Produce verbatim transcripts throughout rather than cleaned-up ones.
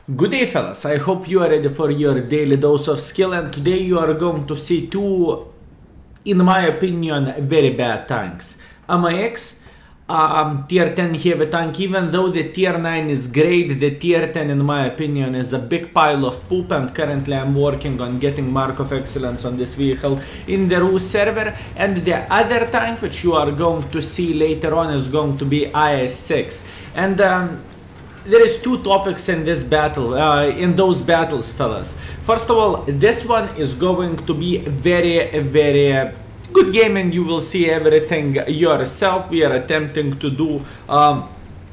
Good day, fellas. I hope you are ready for your daily dose of skill, and today you are going to see two, in my opinion, very bad tanks. M I X, um, tier ten heavy tank. Even though the tier nine is great, the tier ten, in my opinion, is a big pile of poop, and currently I'm working on getting Mark of Excellence on this vehicle in the Rus server. And the other tank, which you are going to see later on, is going to be I S six. And um, there is two topics in this battle, uh, in those battles, fellas. First of all, this one is going to be very, very uh, good game, and you will see everything yourself. We are attempting to do um,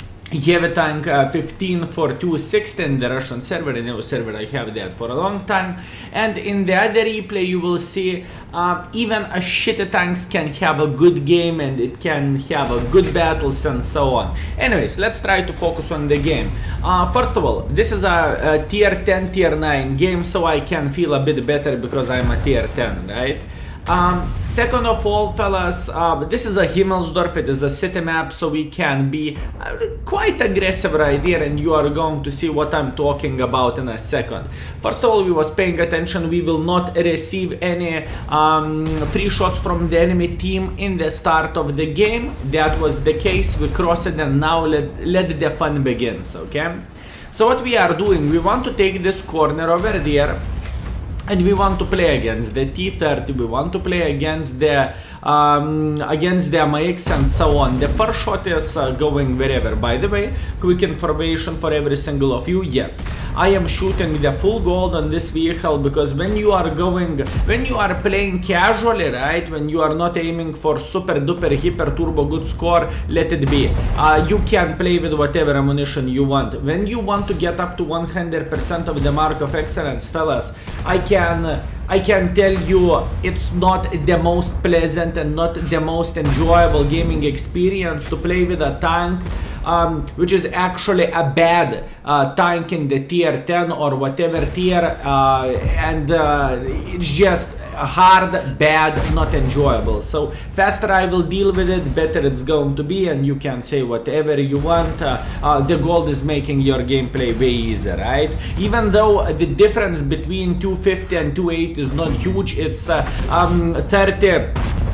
heavy tank uh, fifteen for two sixty in the Russian server. In the server I have that for a long time. And in the other replay you will see uh, even a shitty tanks can have a good game, and it can have a good battles and so on. Anyways, let's try to focus on the game. Uh, first of all, this is a, a tier ten, tier nine game, so I can feel a bit better because I'm a tier ten, right? Um, second of all, fellas, uh, this is a Himmelsdorf, it is a city map, so we can be uh, quite aggressive right here, and you are going to see what I'm talking about in a second. First of all, we was paying attention. We will not receive any um, free shots from the enemy team in the start of the game. That was the case. We crossed it, and now let, let the fun begins, okay? So what we are doing, we want to take this corner over there, and we want to play against the T thirty, we want to play against the um, against the M I X and so on. The first shot is uh, going wherever. By the way, quick information for every single of you, yes, I am shooting the full gold on this vehicle, because when you are going, when you are playing casually, right, when you are not aiming for super duper hyper turbo good score, let it be. Uh, you can play with whatever ammunition you want. When you want to get up to one hundred percent of the Mark of Excellence, fellas, I can Can, I can tell you it's not the most pleasant and not the most enjoyable gaming experience to play with a tank um, which is actually a bad uh, tank in the tier ten or whatever tier, uh, and uh, it's just hard, bad, not enjoyable. So faster I will deal with it, better it's going to be, and you can say whatever you want. Uh, uh, the gold is making your gameplay way easier, right? Even though the difference between two fifty and two eighty is not huge, it's uh, um, thirty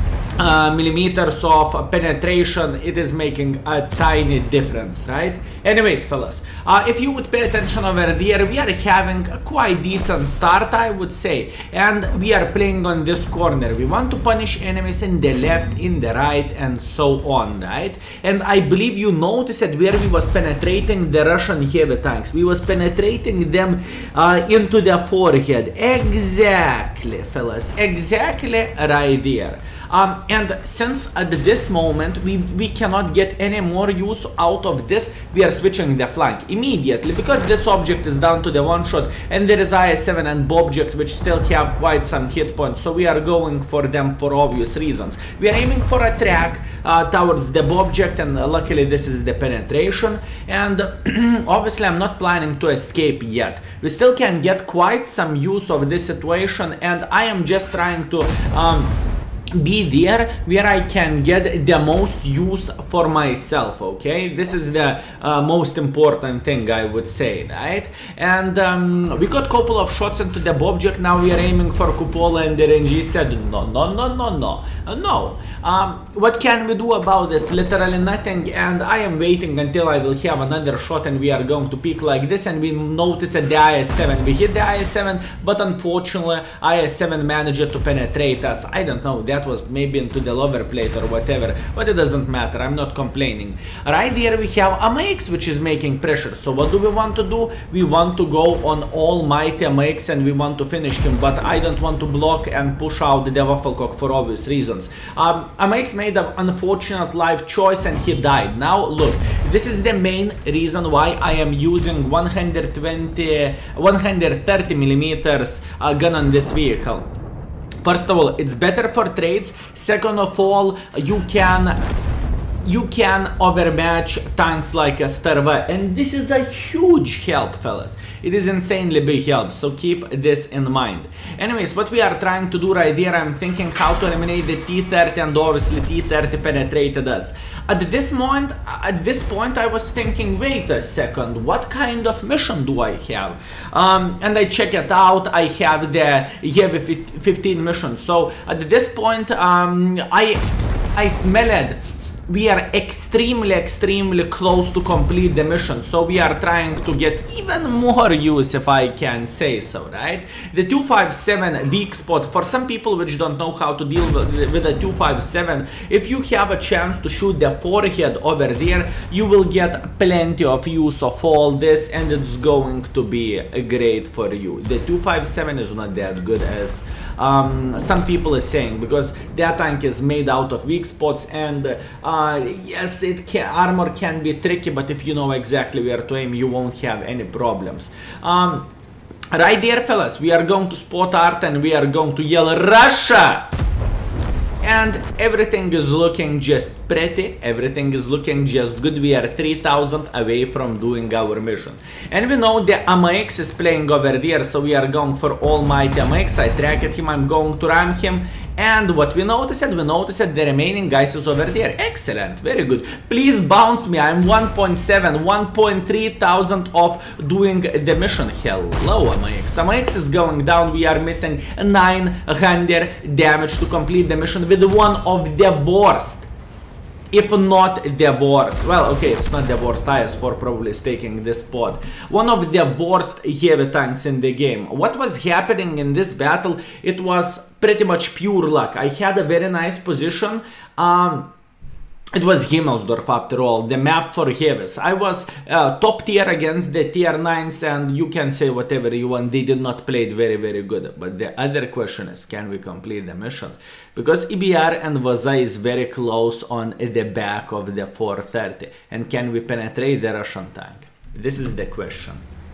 Uh, millimeters of penetration. It is making a tiny difference, right? Anyways, fellas, uh, if you would pay attention over there, we are having a quite decent start, I would say, and we are playing on this corner. We want to punish enemies in the left, in the right, and so on, right? And I believe you noticed where we was penetrating the Russian heavy tanks. We was penetrating them uh, into the forehead. Exactly, fellas, exactly right there. Um, and since at this moment we, we cannot get any more use out of this, we are switching the flank immediately, because this object is down to the one shot, and there is I S seven and Bobject which still have quite some hit points, so we are going for them for obvious reasons. We are aiming for a track uh, towards the Bobject, and uh, luckily this is the penetration, and obviously I'm not planning to escape yet. We still can get quite some use of this situation, and I am just trying to um, be there where I can get the most use for myself, okay? This is the uh, most important thing, I would say, right? And um, we got a couple of shots into the Bobject. Now we are aiming for Cupola, and the R N G said no, no, no, no, no, uh, no. Um, what can we do about this? Literally nothing, and I am waiting until I will have another shot, and we are going to peek like this, and we notice at the I S seven. We hit the I S seven, but unfortunately I S seven managed to penetrate us. I don't know, that was maybe into the lower plate or whatever, but it doesn't matter, I'm not complaining. Right here we have M I X which is making pressure. So what do we want to do? We want to go on almighty M I X, and we want to finish him, but I don't want to block and push out the Waffelcock for obvious reasons. Um, M I X made an unfortunate life choice, and he died. Now look, this is the main reason why I am using one hundred twenty, one hundred thirty millimeters uh, gun on this vehicle. First of all, it's better for trades. Second of all, you can you can overmatch tanks like a Starva, and this is a huge help, fellas. It is insanely big help, so keep this in mind. Anyways, what we are trying to do right here, I'm thinking how to eliminate the T thirty, and obviously T thirty penetrated us. At this moment, at this point, I was thinking, wait a second, what kind of mission do I have? Um, and I check it out. I have the heavy fifteen mission. So at this point, um, I I smelled we are extremely, extremely close to complete the mission. So we are trying to get even more use, if I can say so, right? The two five seven weak spot, for some people which don't know how to deal with, with the two five seven, if you have a chance to shoot the forehead over there, you will get plenty of use of all this, and it's going to be great for you. The two five seven is not that good as um, some people are saying, because that tank is made out of weak spots, and uh, Uh, yes, it can, armor can be tricky, but if you know exactly where to aim, you won't have any problems. Um, right there, fellas, we are going to spot art and we are going to yell Russia! And everything is looking just pretty, everything is looking just good. We are three thousand away from doing our mission. And we know the A M X is playing over there, so we are going for almighty A M X. I tracked him, I'm going to ram him. And what we noticed, we noticed the remaining guys is over there. Excellent, very good. Please bounce me, I'm one point seven, one point three thousand of doing the mission. Hello, A M X. A M X is going down, we are missing nine hundred damage to complete the mission with one of the worst, if not the worst. Well, okay, it's not the worst. I S four probably is taking this spot. One of the worst heavy tanks in the game. What was happening in this battle? It was pretty much pure luck. I had a very nice position. Um, It was Himmelsdorf after all, the map for heavies. I was uh, top tier against the tier nines, and you can say whatever you want, they did not play it very very good. But the other question is, can we complete the mission? Because E B R and Vaza is very close on the back of the four thirty. And can we penetrate the Russian tank? This is the question.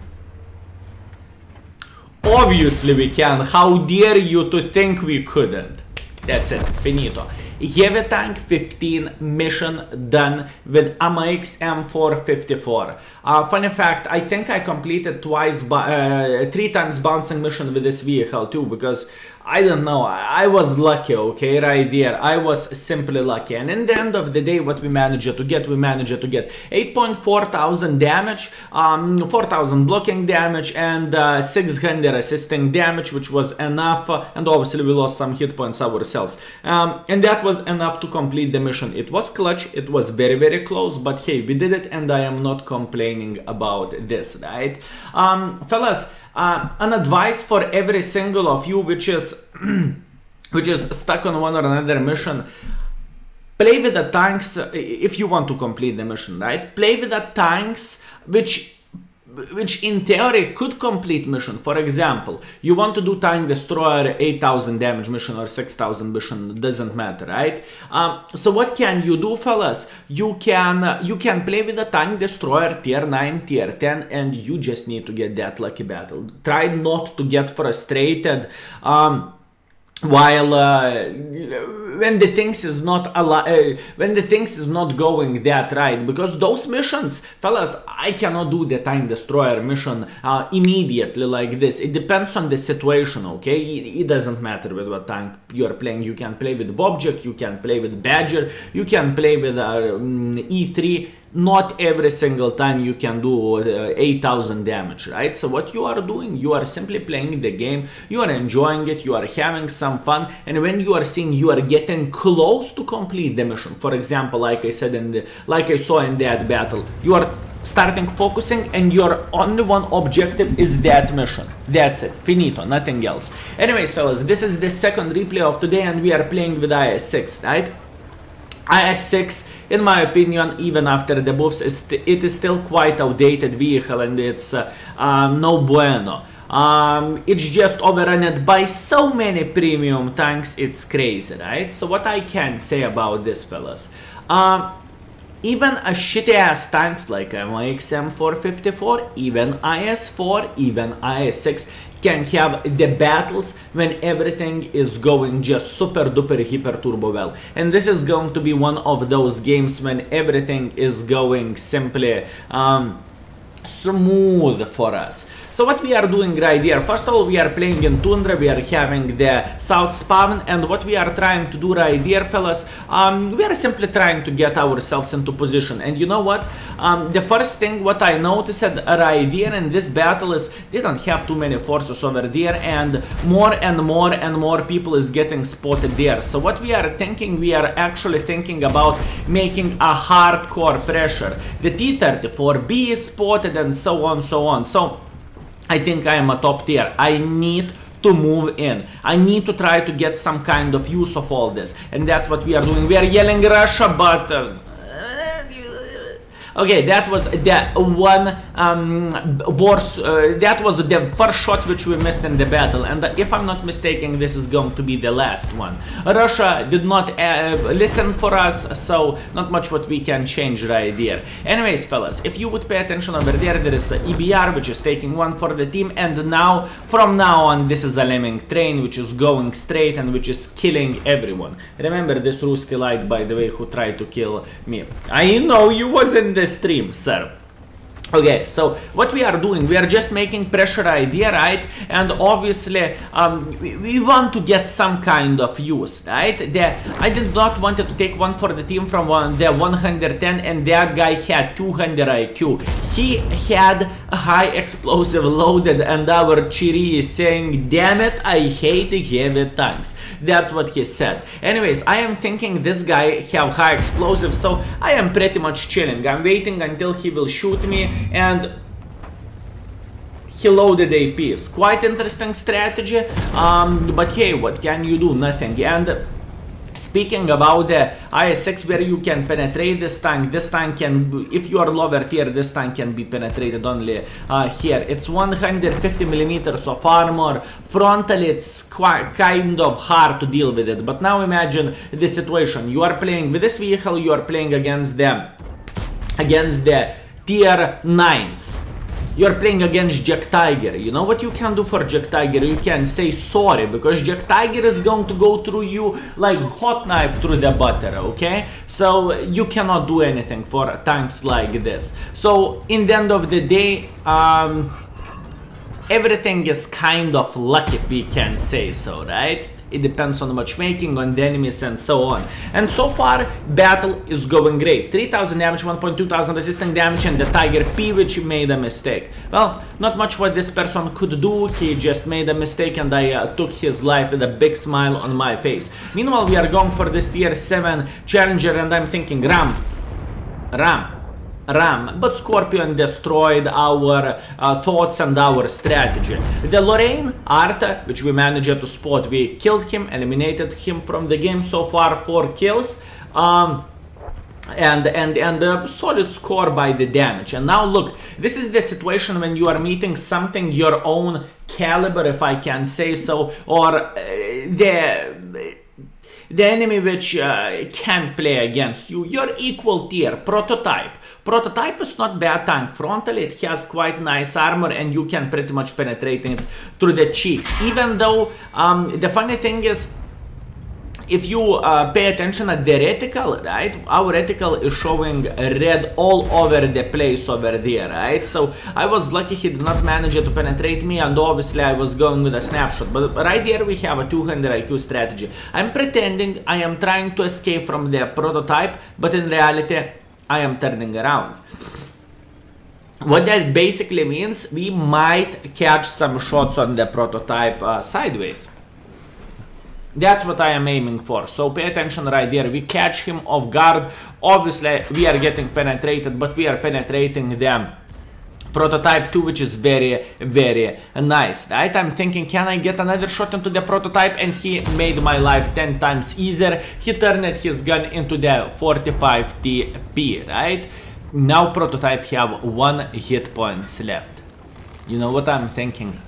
Obviously we can. How dare you to think we couldn't? That's it, finito. Heavy tank fifteen mission done with A M X M four fifty-four. Uh, funny fact, I think I completed twice, uh, three times bouncing mission with this vehicle too, because I don't know, I was lucky, okay, right there. I was simply lucky. And in the end of the day, what we managed to get, we managed to get eight point four thousand damage, um, four thousand blocking damage, and uh, six hundred assisting damage, which was enough. Uh, and obviously we lost some hit points ourselves. Um, and that was enough to complete the mission. It was clutch, it was very, very close, but hey, we did it, and I am not complaining about this, right? Um, fellas, Uh, an advice for every single of you which is which is stuck on one or another mission: play with the tanks uh, if you want to complete the mission, right? Play with the tanks which which in theory could complete mission. For example, you want to do tank destroyer eight thousand damage mission or six thousand mission, doesn't matter, right? Um, so what can you do, fellas? You can uh, you can play with the tank destroyer tier nine, tier ten, and you just need to get that lucky battle. Try not to get frustrated um, while uh, when the things is not uh, when the things is not going that right, because those missions, fellas, I cannot do the tank destroyer mission uh, immediately like this. It depends on the situation, okay? It, it doesn't matter with what tank you are playing. You can play with Bobject, you can play with Badger, you can play with uh, um, E three. Not every single time you can do uh, eight thousand damage, right? So what you are doing, you are simply playing the game, you are enjoying it, you are having some fun, and when you are seeing you are getting close to complete the mission, for example, like I said in the, like I saw in that battle, you are starting focusing and your only one objective is that mission. That's it, finito, nothing else. Anyways, fellas, this is the second replay of today, and we are playing with I S six, right? I S six, in my opinion, even after the buffs, it is still quite outdated vehicle, and it's uh, um, no bueno. Um, it's just overrun by so many premium tanks, it's crazy, right? So what I can say about this, fellas, um, even a shitty ass tanks like A M X M four fifty-four, even I S four, even I S six can have the battles when everything is going just super duper hyper turbo well. And this is going to be one of those games when everything is going simply um, smooth for us. So what we are doing right here, first of all, we are playing in Tundra, we are having the South spawn, and what we are trying to do right here, fellas, um, we are simply trying to get ourselves into position. And you know what, um, the first thing what I noticed right here in this battle is they don't have too many forces over there, and more and more and more people is getting spotted there. So what we are thinking, we are actually thinking about making a hardcore pressure. The T thirty-four B is spotted and so on, so on. So I think I am a top tier. I need to move in. I need to try to get some kind of use of all this. And that's what we are doing. We are yelling Russia, but... Uh, okay, that was the one um, worst, uh, that was the first shot which we missed in the battle, and if I'm not mistaken, this is going to be the last one. Russia did not uh, listen for us, so not much what we can change right there. Anyways, fellas, if you would pay attention over there, there is a E B R which is taking one for the team, and now, from now on, this is a lemming train which is going straight and which is killing everyone. Remember this Ruski light, by the way, who tried to kill me. I know you was in the stream, sir. Okay, so what we are doing, we are just making pressure idea, right? And obviously um, we, we want to get some kind of use, right? The, I did not want to take one for the team from one, the one hundred ten, and that guy had two hundred I Q. He had a high explosive loaded, and our Chiri is saying, damn it, I hate heavy tanks. That's what he said. Anyways, I am thinking this guy have high explosive, so I am pretty much chilling. I'm waiting until he will shoot me, and he loaded A Ps. Quite interesting strategy, um, but hey, what can you do? Nothing. And speaking about the I S X, where you can penetrate this tank, this tank can, if you are lower tier, this tank can be penetrated only uh, here. It's one hundred fifty millimeters of armor. Frontally, it's quite kind of hard to deal with it. But now imagine the situation. You are playing with this vehicle, you are playing against them, against the tier nines. You're playing against Jack Tiger. You know what you can do for Jack Tiger? You can say sorry, because Jack Tiger is going to go through you like hot knife through the butter, okay? So you cannot do anything for tanks like this. So in the end of the day, um, everything is kind of luck, if we can say so, right? It depends on matchmaking, on the enemies, and so on. And so far, battle is going great. three thousand damage, one point two thousand assisting damage, and the Tiger P, which made a mistake. Well, not much what this person could do. He just made a mistake, and I uh, took his life with a big smile on my face. Meanwhile, we are going for this tier seven Challenger, and I'm thinking, Ram, Ram. Ram, but Scorpion destroyed our uh, thoughts and our strategy. The Lorraine Arta, which we managed to spot, we killed him, eliminated him from the game. So far, four kills. Um, and and and a solid score by the damage. And now look, this is the situation when you are meeting something your own caliber, if I can say so, or uh, the the enemy which uh, can't play against you. Your equal tier, Prototype. Prototype is not bad tank. Frontally it has quite nice armor, and you can pretty much penetrate it through the cheeks. Even though um, the funny thing is, if you uh, pay attention at the reticle, right, our reticle is showing red all over the place over there, right? So I was lucky he did not manage to penetrate me, and obviously I was going with a snapshot. But right there we have a two hundred I Q strategy. I'm pretending I am trying to escape from the Prototype, but in reality I am turning around. What that basically means, we might catch some shots on the Prototype uh, sideways. That's what I am aiming for. So pay attention right there. We catch him off guard. Obviously, we are getting penetrated, but we are penetrating them. Prototype two, which is very, very nice, right? I'm thinking, can I get another shot into the Prototype? And he made my life ten times easier. He turned his gun into the forty-five T P, right? Now Prototype have one hit points left. You know what I'm thinking?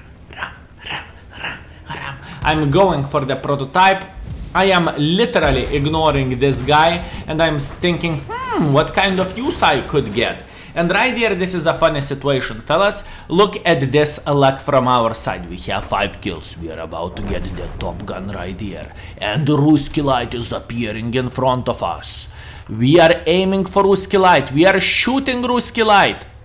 I'm going for the Prototype. I am literally ignoring this guy, and I'm thinking, hmm, what kind of use I could get. And right here, this is a funny situation, fellas. Look at this luck from our side. We have five kills. We are about to get the Top Gun right here. And the Ruski Light is appearing in front of us. We are aiming for Ruski Light. We are shooting Ruski Light.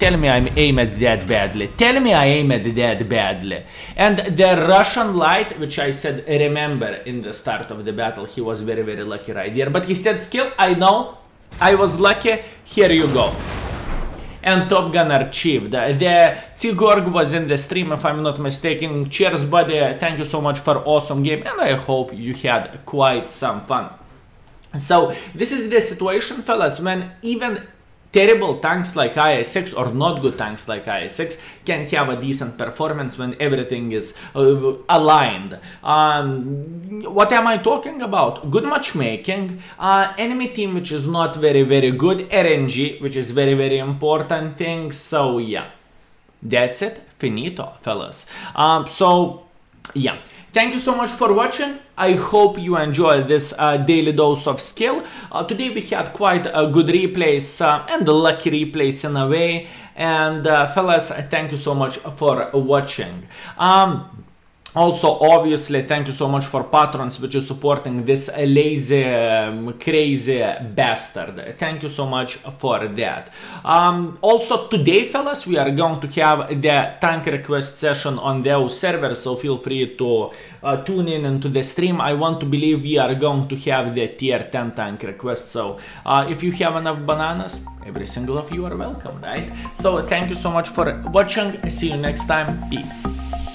Tell me I aim at that badly. Tell me I aim at that badly. And the Russian light, which I said, remember in the start of the battle, he was very, very lucky right there. But he said skill, I know, I was lucky, here you go. And Top Gun achieved. The Tsigorg was in the stream, if I'm not mistaken. Cheers, buddy. Thank you so much for awesome game, and I hope you had quite some fun. So this is the situation, fellas, when even terrible tanks like I S six or not good tanks like I S six can have a decent performance when everything is uh, aligned. Um, what am I talking about? Good matchmaking, uh, enemy team which is not very very good, R N G which is very very important thing. So yeah, that's it, finito, fellas. Um, so yeah. Thank you so much for watching. I hope you enjoyed this uh, daily dose of skill. Uh, today we had quite a good replays uh, and lucky replays in a way. And uh, fellas, thank you so much for watching. Um, Also, obviously, thank you so much for patrons which is supporting this lazy, um, crazy bastard. Thank you so much for that. Um, also, today, fellas, we are going to have the tank request session on the server, so feel free to uh, tune in into the stream. I want to believe we are going to have the tier ten tank request, so uh, if you have enough bananas, every single of you are welcome, right? So, thank you so much for watching. See you next time. Peace.